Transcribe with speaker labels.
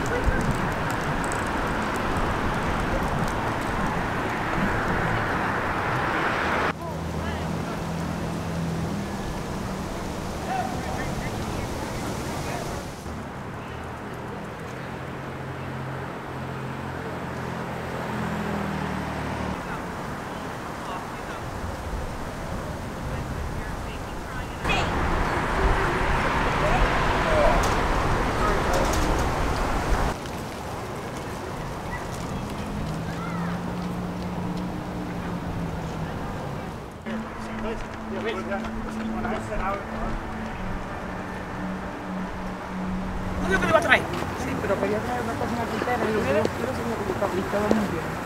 Speaker 1: No, yo que le voy a traer.
Speaker 2: Sí, pero quería traer una cosa en la cartera y los dos, yo no sé si me muy bien.